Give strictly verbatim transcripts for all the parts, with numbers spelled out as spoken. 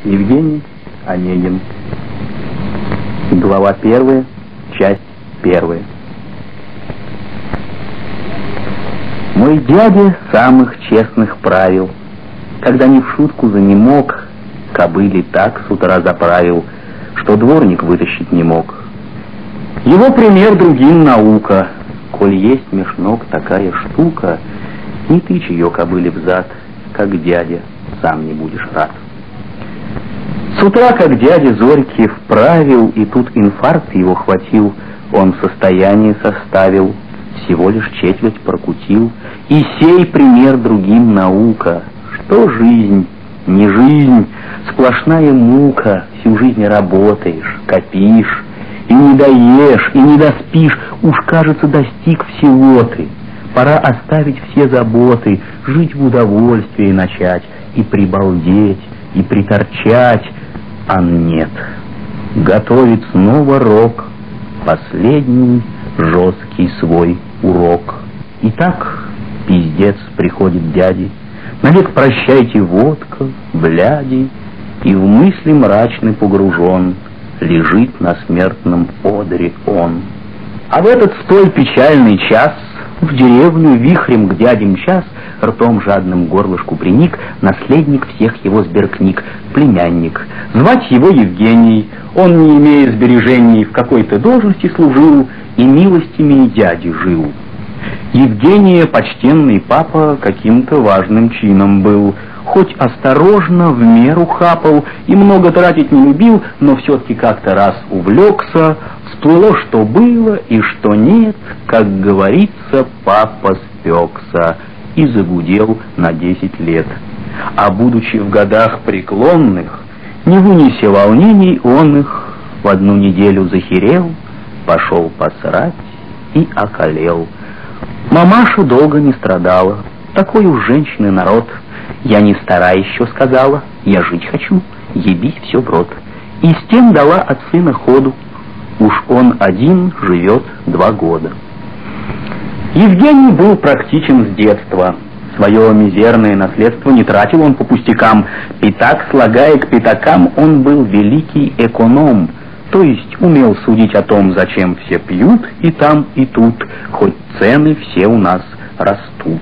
Евгений Онегин. Глава первая, часть первая. Мой дядя самых честных правил, когда не в шутку занемог, кобыли так с утра заправил, что дворник вытащить не мог. Его пример другим наука, коль есть меж ног такая штука, не тычь ее кобыле взад, как дядя, сам не будешь рад. С утра, как дядя зорьки вправил, и тут инфаркт его хватил, он состояние составил, всего лишь четверть прокутил, и сей пример другим наука, что жизнь, не жизнь, сплошная мука, всю жизнь работаешь, копишь, и не доешь, и не доспишь, уж, кажется, достиг всего ты. Пора оставить все заботы, жить в удовольствии начать, и прибалдеть, и приторчать, а нет. Готовит снова рок, последний жесткий свой урок. И так пиздец приходит дяде, навек прощайте водка, бляди, и в мысли мрачный погружен, лежит на смертном одре он. А в этот столь печальный час в деревню вихрем к дяде мчас, ртом жадным горлышку приник наследник всех его сберкниг, племянник. Звать его Евгений, он, не имея сбережений, в какой-то должности служил и милостями дяди жил. Евгения почтенный папа каким-то важным чином был, хоть осторожно в меру хапал и много тратить не любил, но все-таки как-то раз увлекся, всплыло, что было и что нет, как говорится, папа спекся и загудел на десять лет. А будучи в годах преклонных, не вынеся волнений он их, в одну неделю захерел, пошел посрать и околел. Мамаша долго не страдала, такой уж женщины народ. Я не стара еще сказала, я жить хочу, ебись все в рот. И с тем дала от сына ходу, уж он один живет два года. Евгений был практичен с детства. Свое мизерное наследство не тратил он по пустякам. Пятак, слагая к пятакам, он был великий эконом, то есть умел судить о том, зачем все пьют и там, и тут, хоть цены все у нас растут.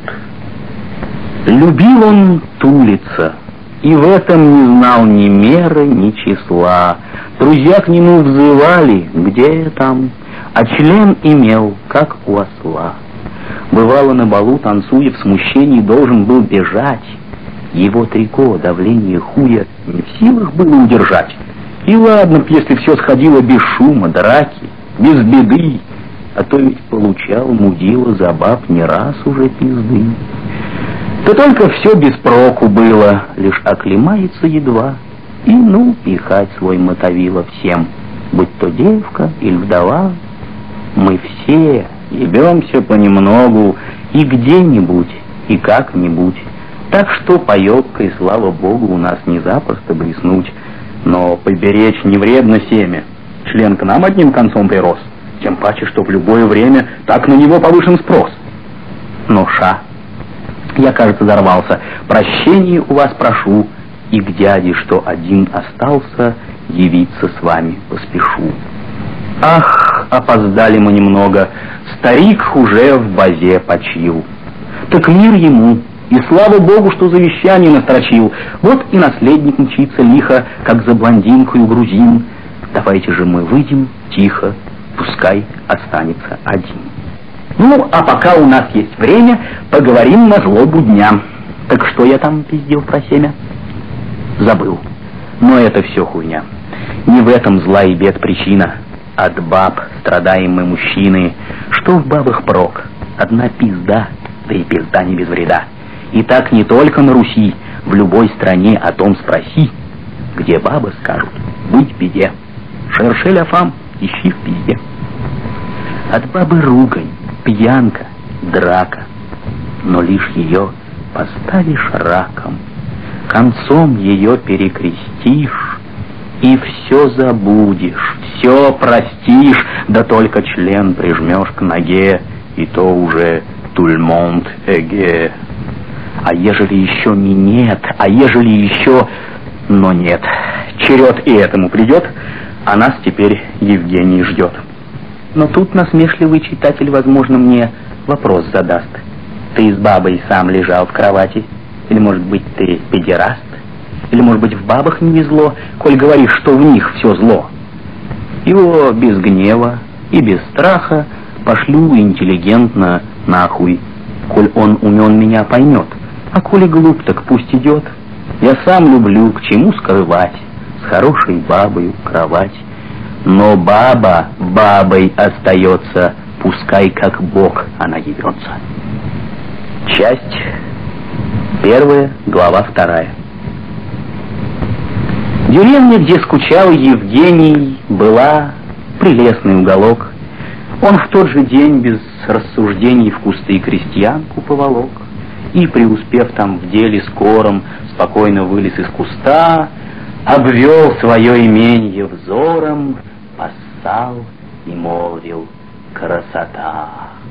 Любил он тулиться, и в этом не знал ни меры, ни числа. Друзья к нему взывали, где там, а член имел, как у осла. Бывало, на балу, танцуя, в смущении должен был бежать. Его трико, давление хуя, не в силах было удержать. И ладно б, если все сходило без шума, драки, без беды, а то ведь получал мудила за баб не раз уже пизды. Да только все без проку было, лишь оклемается едва, и ну пихать свой мотовило всем, будь то девка или вдова. Мы все ебемся понемногу и где-нибудь, и как-нибудь, так что поебкой, слава богу, у нас не запросто блеснуть, но поберечь не вредно семя, член к нам одним концом прирос, тем паче, что в любое время так на него повышен спрос. Но ша, я, кажется, взорвался. Прощения у вас прошу, и к дяде, что один остался, явиться с вами поспешу. Ах, опоздали мы немного, старик уже в базе почил. Так мир ему, и слава богу, что завещание настрочил. Вот и наследник мчится лихо, как за блондинкою грузин. Давайте же мы выйдем тихо, пускай останется один. Ну, а пока у нас есть время, поговорим на злобу дня. Так что я там пиздил про семя? Забыл. Но это все хуйня. Не в этом зла и бед причина. От баб страдаем мы, мужчины. Что в бабах прок? Одна пизда, да и пизда не без вреда. И так не только на Руси, в любой стране о том спроси. Где бабы скажут, быть в беде. Шершель афам, ищи в пизде. От бабы ругань, пьянка, драка, но лишь ее поставишь раком, концом ее перекрестишь, и все забудешь, все простишь, да только член прижмешь к ноге, и то уже тульмонт эге. А ежели еще не нет, а ежели еще, но нет. черед и этому придет, а нас теперь Евгений ждет. Но тут насмешливый читатель, возможно, мне вопрос задаст. Ты с бабой сам лежал в кровати? Или, может быть, ты педераст? Или, может быть, в бабах не везло, коль говоришь, что в них все зло? Его без гнева и без страха пошлю интеллигентно нахуй, коль он умен меня поймет. А коли глуп, так пусть идет. Я сам люблю, к чему скрывать, с хорошей бабой кровать. Но баба бабой остается, пускай как Бог она явется. Часть первая, глава вторая. Деревня, где скучал Евгений, была прелестный уголок. Он в тот же день без рассуждений в кусты крестьянку поволок, и, преуспев там в деле скором, спокойно вылез из куста, обвел свое именье взором, поссал и молвил: красота.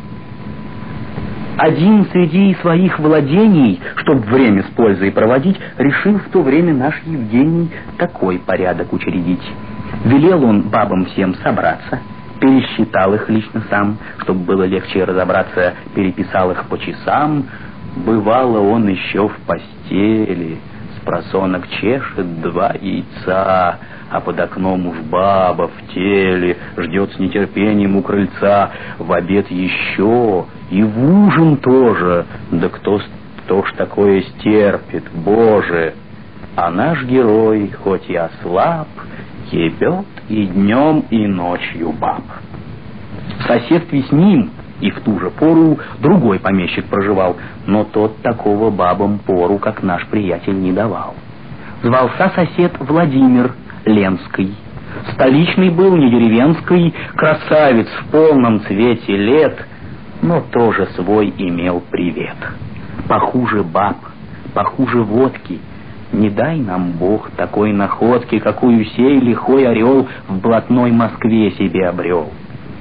Один среди своих владений, чтоб время с пользой проводить, решил в то время наш Евгений такой порядок учредить. Велел он бабам всем собраться, пересчитал их лично сам, чтобы было легче разобраться, переписал их по часам. Бывало, он еще в постели, спросонок чешет два яйца, а под окном уж баба в теле ждет с нетерпением у крыльца. В обед еще и в ужин тоже, да кто, кто ж такое стерпит, Боже! А наш герой, хоть и ослаб, ебет и днем, и ночью баб. В соседстве с ним и в ту же пору другой помещик проживал, но тот такого бабам пору, как наш приятель, не давал. Звался сосед Владимир Ленский. Столичный был, не деревенский, красавец в полном цвете лет, но тоже свой имел привет. Похуже баб, похуже водки, не дай нам Бог такой находки, какую сей лихой орел в блатной Москве себе обрел.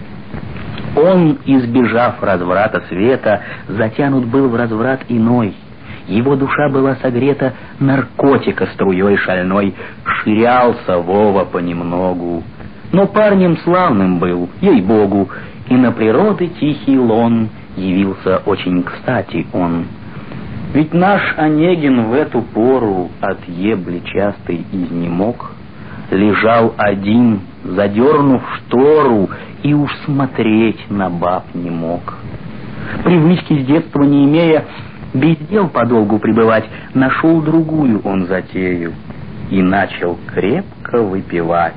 Он, избежав разврата света, затянут был в разврат иной. Его душа была согрета наркотика струей шальной, ширялся Вова понемногу. Но парнем славным был, ей-богу, и на природы тихий лон явился очень кстати он. Ведь наш Онегин в эту пору от ебли частой изнемог, лежал один, задернув штору, и уж смотреть на баб не мог. Привычки с детства не имея, без дел подолгу пребывать, нашел другую он затею и начал крепко выпивать.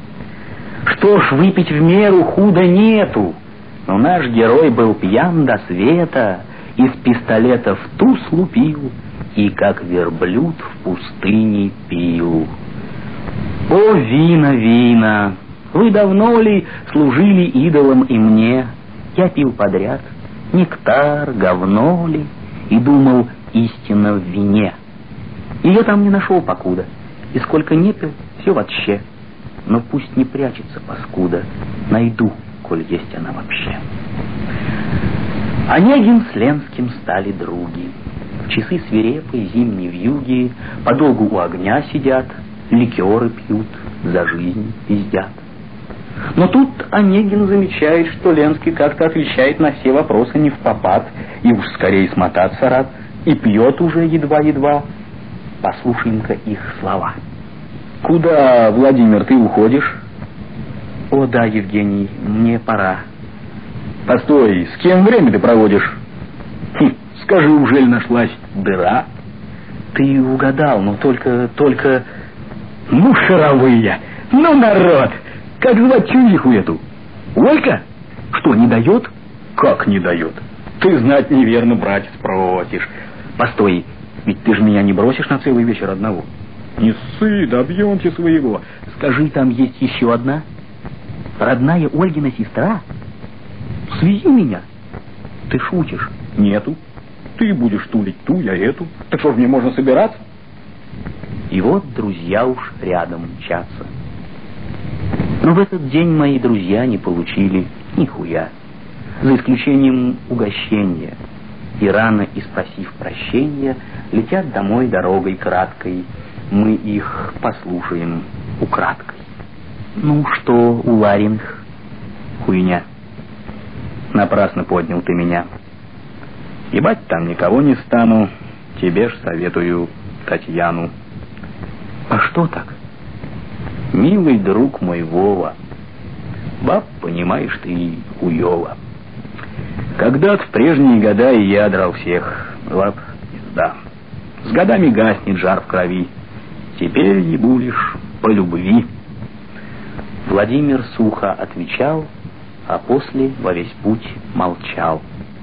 Что ж, выпить в меру худо нету, но наш герой был пьян до света, из пистолета в туз лупил и как верблюд в пустыне пил. О, вина, вина! Вы давно ли служили идолам и мне? Я пил подряд, нектар, говно ли, и думал, истина в вине. Ее там не нашел покуда, и сколько не пил, все вообще. Но пусть не прячется паскуда, найду, коль есть она вообще. Онегин с Ленским стали други. В часы свирепой зимней вьюги подолгу у огня сидят, ликеры пьют, за жизнь пиздят. Но тут Онегин замечает, что Ленский как-то отвечает на все вопросы не впопад, и уж скорее смотаться рад, и пьет уже едва-едва. Послушаем-ка их слова. «Куда, Владимир, ты уходишь?» «О, да, Евгений, мне пора». «Постой, с кем время ты проводишь?» «Хм, скажи, ужель нашлась дыра?» «Ты угадал, но только, только...» «Ну, шаровые! Ну, народ! Как звать чувиху эту? Олька? Что, не дает?» «Как не дает? Ты знать неверно, братец, просишь. Постой, ведь ты же меня не бросишь на целый вечер одного?» «Не ссы, добьемся своего. Скажи, там есть еще одна? Родная Ольгина сестра? Свези меня». «Ты шутишь?» «Нету. Ты будешь тулить ту, я эту. Так что ж, мне можно собираться?» И вот друзья уж рядом мчатся. Но в этот день мои друзья не получили нихуя, за исключением угощения. И рано, и спросив прощения, летят домой дорогой краткой. Мы их послушаем украдкой. Ну что, у Лариных? Хуйня. Напрасно поднял ты меня. Ебать там никого не стану, тебе ж советую Татьяну. А что так? Милый друг мой Вова, баб, понимаешь ты, хуёво. Когда-то в прежние года и я драл всех, была б пизда. С годами гаснет жар в крови, теперь ебу лишь по любви. Владимир сухо отвечал, а после во весь путь молчал.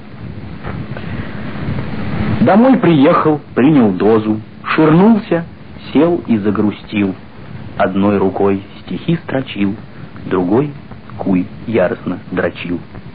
Домой приехал, принял дозу, ширнулся, сел и загрустил. Одной рукой стихи строчил, другой куй яростно дрочил.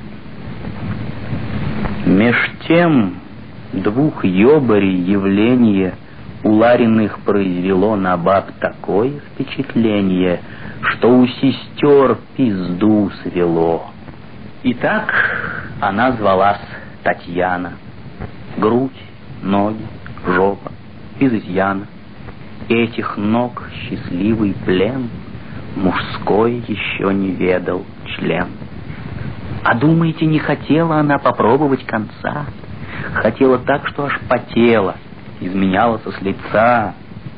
Меж тем двух ёбарей явление у Лариных произвело на баб такое впечатление, что у сестер пизду свело. Итак, она звалась Татьяна. Грудь, ноги, жопа, без изъяна. Этих ног счастливый плен мужской еще не ведал член. А думаете, не хотела она попробовать конца? Хотела так, что аж потела, изменяла с лица.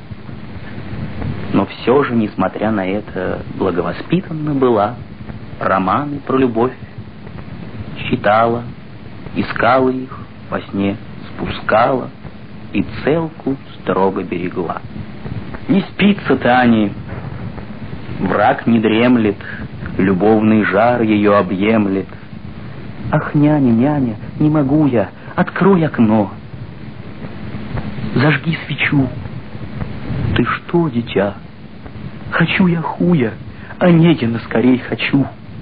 Но все же, несмотря на это, благовоспитанна была, романы про любовь читала, искала их во сне, спускала и целку строго берегла. Не спится Тане, враг не дремлет, любовный жар ее объемлет. Ах, няня, няня, не могу я, открой окно, зажги свечу. Ты что, дитя? Хочу я хуя, Онегина скорей хочу.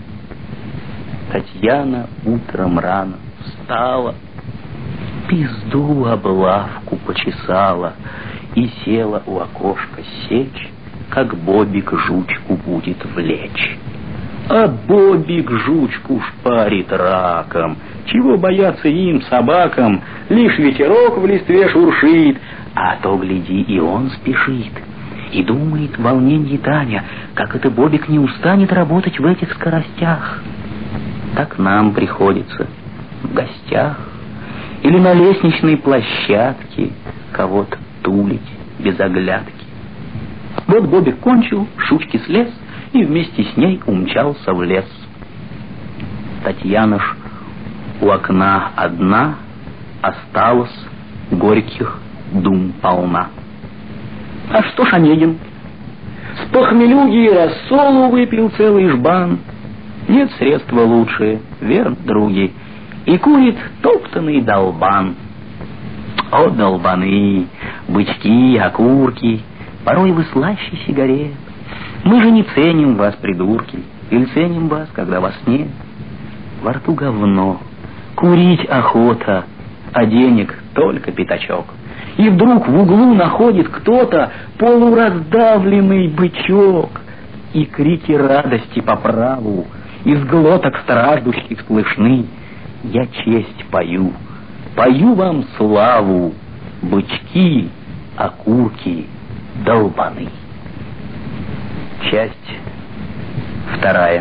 Татьяна утром рано встала, пизду облавку почесала и села у окошка сечь, как Бобик жучку будет влечь. А Бобик жучку шпарит раком. Чего бояться им, собакам? Лишь ветерок в листве шуршит, а то, гляди, и он спешит. И думает в волненье Таня, как это Бобик не устанет работать в этих скоростях. Так нам приходится в гостях или на лестничной площадке кого-то тулить без оглядки. Вот Бобик кончил, шучки слез и вместе с ней умчался в лес. Татьяна ж у окна одна осталась, горьких дум полна. А что ж Онегин? С похмелюги рассолу выпил целый жбан. Нет средства лучше, верно, други, и курит топтанный долбан. О, долбаны, бычки, окурки, порой вы слаще сигарет. Мы же не ценим вас, придурки, или ценим вас, когда вас нет. Во рту говно, курить охота, а денег только пятачок. И вдруг в углу находит кто-то полураздавленный бычок, и крики радости по праву из глоток страждущих слышны. Я честь пою, пою вам славу, бычки, окурки, долбаны. Часть вторая.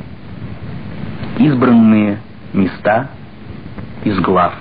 Избранные места из глав.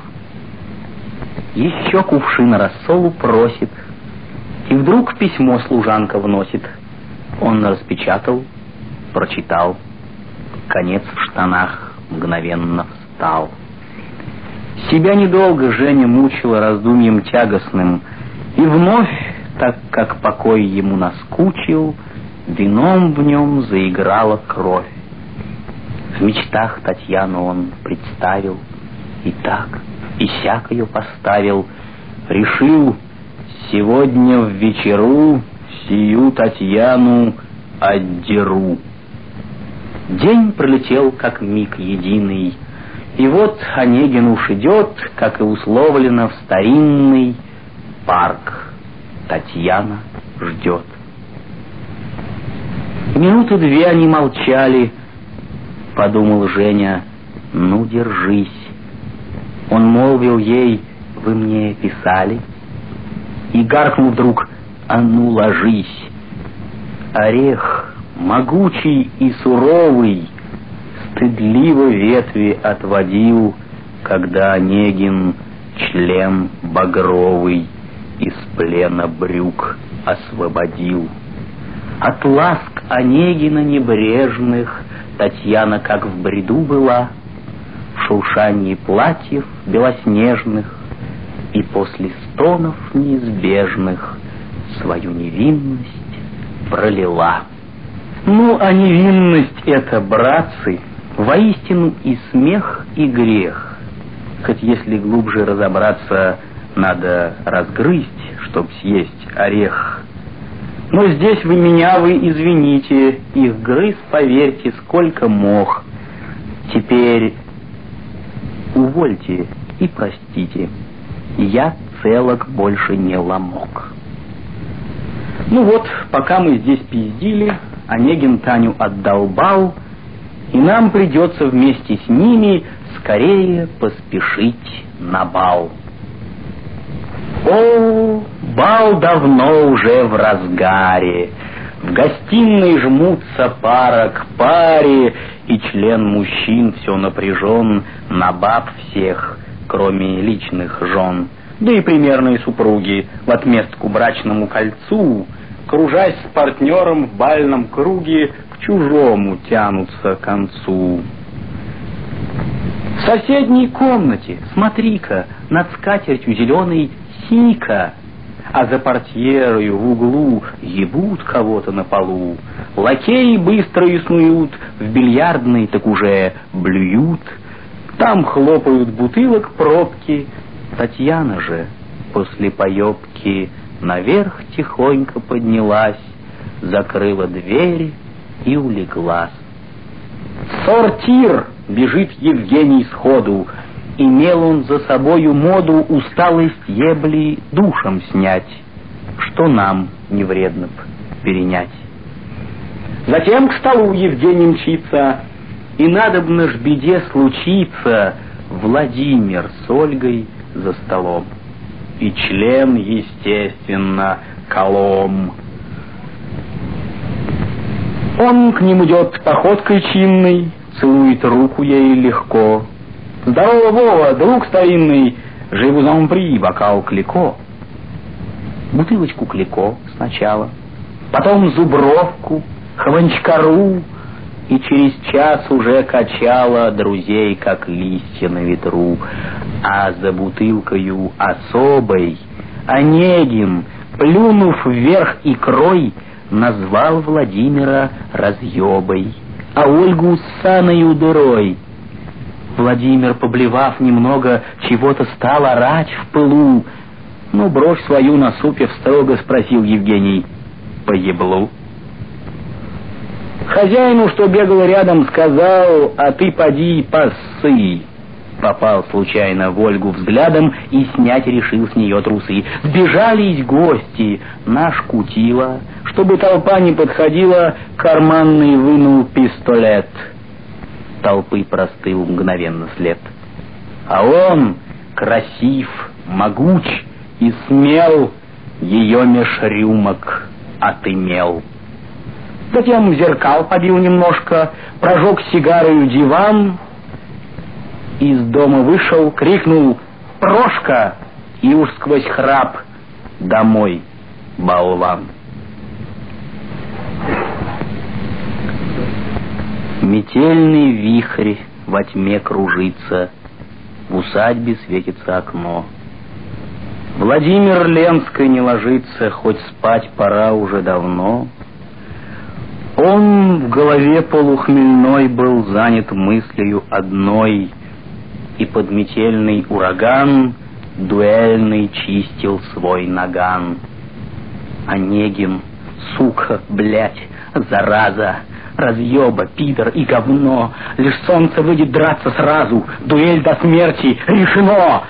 Еще кувшин рассолу просит, и вдруг письмо служанка вносит. Он распечатал, прочитал, конец в штанах мгновенно встал. Себя недолго Женя мучила раздумьем тягостным, и вновь, так как покой ему наскучил, вином в нем заиграла кровь. В мечтах Татьяну он представил, и так, и сяк ее поставил, решил, сегодня в вечеру сию Татьяну отдеру. День пролетел, как миг единый, и вот Онегин уж идет, как и условлено, в старинный парк. Татьяна ждет. Минуты две они молчали. Подумал Женя, ну держись. Он молвил ей, вы мне писали, и гаркнул вдруг, а ну ложись. Орех, могучий и суровый, стыдливо ветви отводил, когда Онегин член багровый из плена брюк освободил. От ласк Онегина небрежных Татьяна как в бреду была, в шуршании платьев белоснежных, и после стонов неизбежных свою невинность пролила. Ну, а невинность это, братцы, воистину и смех, и грех. Хоть если глубже разобраться, надо разгрызть, чтоб съесть орех. Но здесь вы меня, вы извините, их грыз, поверьте, сколько мог. Теперь увольте и простите, я целок больше не ломок. Ну вот, пока мы здесь пиздили, Онегин Таню отдолбал, и нам придется вместе с ними скорее поспешить на бал. О, бал давно уже в разгаре, в гостиной жмутся пара к паре, и член мужчин все напряжен на баб всех, кроме личных жен, да и примерные супруги в отместку брачному кольцу, кружась с партнером в бальном круге, к чужому тянутся к концу. В соседней комнате, смотри-ка, над скатертью зеленой сика, а за портьерою в углу ебут кого-то на полу. Лакеи быстро снуют, в бильярдной так уже блюют. Там хлопают бутылок пробки. Татьяна же после поебки наверх тихонько поднялась, закрыла двери и улеглась. «Сортир!» — бежит Евгений сходу. Имел он за собою моду усталость ебли душем снять, что нам не вредно б перенять. Затем к столу Евгений мчится, и надобно ж беде случиться, Владимир с Ольгой за столом, и член, естественно, колом. Он к ним идет походкой чинной, целует руку ей легко. «Здорово, Вова, друг старинный, живу зампри, бокал Клико». Бутылочку Клико сначала, потом зубровку, хванчкару, и через час уже качала друзей, как листья на ветру. А за бутылкою особой Онегин, плюнув вверх икрой, назвал Владимира разъебой, а Ольгу ссаною дырой. Владимир, поблевав немного, чего-то стал орать в пылу. Ну, бровь свою насупив, строго спросил Евгений: «Поеблу?» Хозяину, что бегал рядом, сказал: «А ты поди поссы». Попал случайно в Ольгу взглядом и снять решил с нее трусы. Сбежались гости, наш кутила, чтобы толпа не подходила, карманный вынул пистолет. Толпы простыл мгновенно след. А он, красив, могуч и смел, ее меж рюмок отымел. Затем в зеркал побил немножко, прожег сигарою диван, из дома вышел, крикнул: «Прошка!» и уж сквозь храп: «Домой, болван!» Метельный вихрь во тьме кружится, в усадьбе светится окно. Владимир Ленской не ложится, хоть спать пора уже давно. Он в голове полухмельной был занят мыслью одной, и под метельный ураган дуэльный чистил свой наган. Онегин, сука, блядь, зараза, разъеба, пидор и говно, лишь солнце выйдет драться сразу, дуэль до смерти, решено.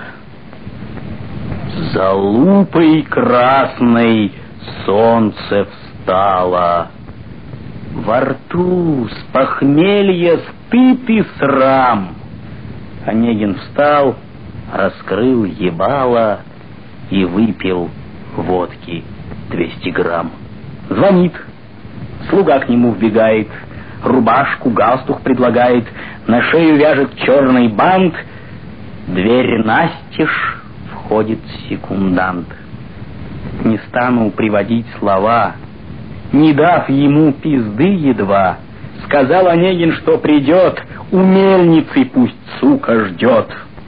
За лупой красной солнце встало, во рту с похмелья стыд и срам. Онегин встал, раскрыл ебало и выпил водки двести грамм. Звонит. Слуга к нему вбегает, рубашку, галстук предлагает, на шею вяжет черный бант. Дверь настежь, входит секундант. Не стану приводить слова, не дав ему пизды едва, сказал Онегин, что придет, у мельницы пусть сука ждет.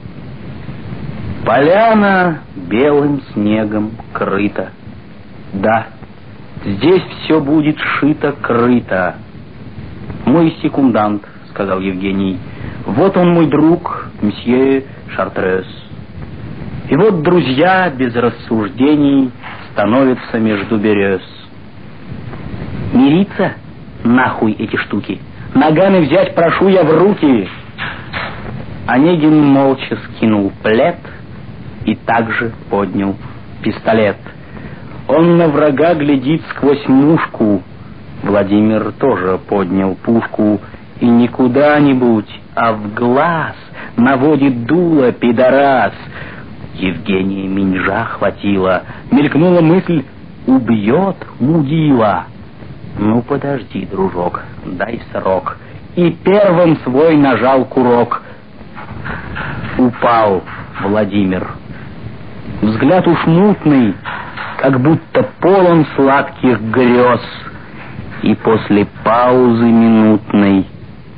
Поляна белым снегом крыта. Да, здесь все будет шито-крыто. Мой секундант, сказал Евгений, вот он мой друг, мсье Шартрес. И вот друзья без рассуждений становятся между берез. Мириться? Нахуй эти штуки. Наганы взять прошу я в руки. Онегин молча скинул плед и также поднял пистолет. Он на врага глядит сквозь мушку. Владимир тоже поднял пушку и не куда-нибудь, а в глаз наводит дуло пидорас. Евгения минжа хватило, мелькнула мысль: убьет мудила. Ну подожди, дружок, дай срок. И первым свой нажал курок. Упал Владимир. Взгляд уж мутный, как будто полон сладких грез. И после паузы минутной: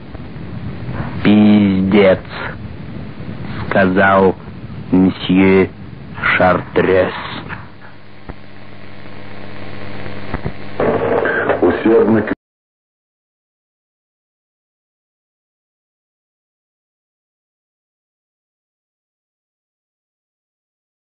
пиздец, сказал мсье Шартрес. Усердно